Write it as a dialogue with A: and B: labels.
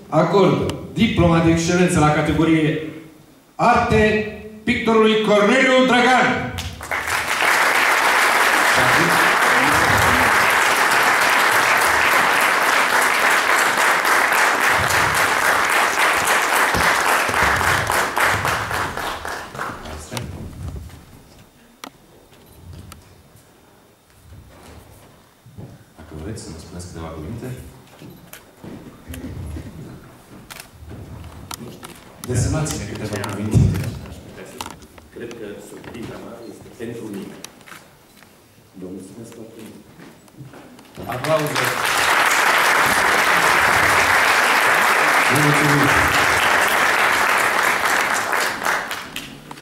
A: acord diploma de excelență la categorie Arte pictorului Corneliu Dragan.
B: Dacă vreți să vă spuneți câteva cuvinte. Desenați-ne câteva cuvinte.
C: Cred că surpriza mea este pentru mine. Vă mulțumesc foarte mult.
B: Aplauze! Mulțumim!